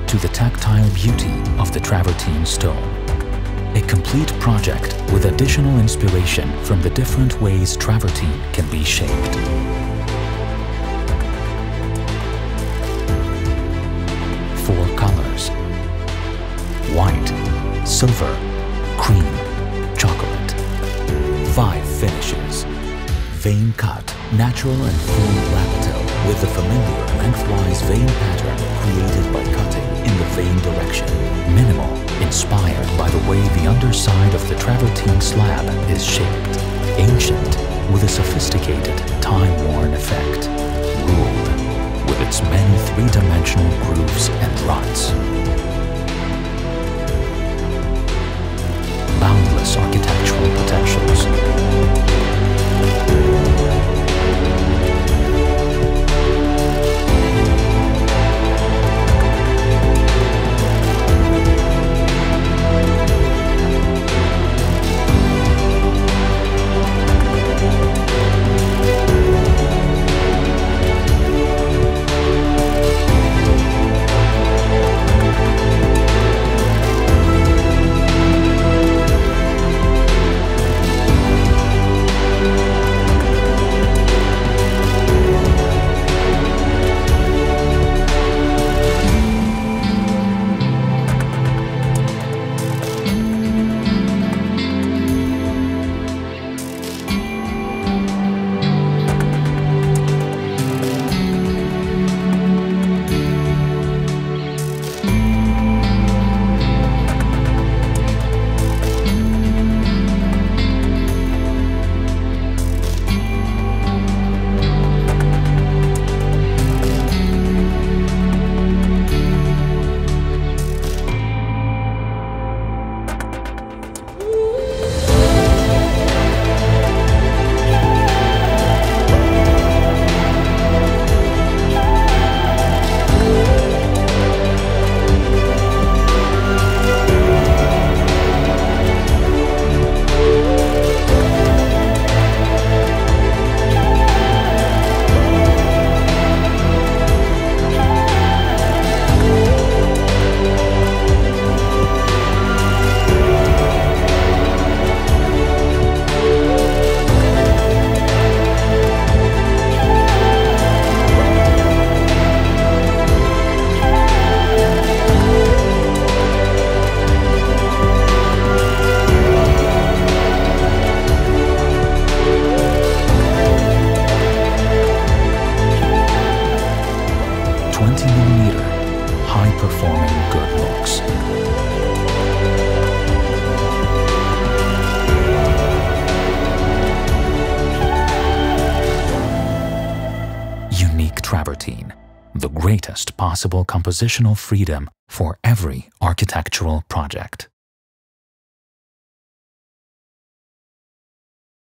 to the tactile beauty of the Travertine stone. A complete project with additional inspiration from the different ways travertine can be shaped. Four colors: white, silver, cream, chocolate. 5 finishes: vein cut, natural and full lapel with the familiar lengthwise vein pattern created by cutting in the vein direction. Minimal, inspired by the way the underside of the travertine slab is shaped. Ancient, with a sophisticated, time-worn effect. Ruled, with its many three-dimensional grooves and ruts. Boundless architectural potentials. High-performing good looks. Unique travertine, the greatest possible compositional freedom for every architectural project.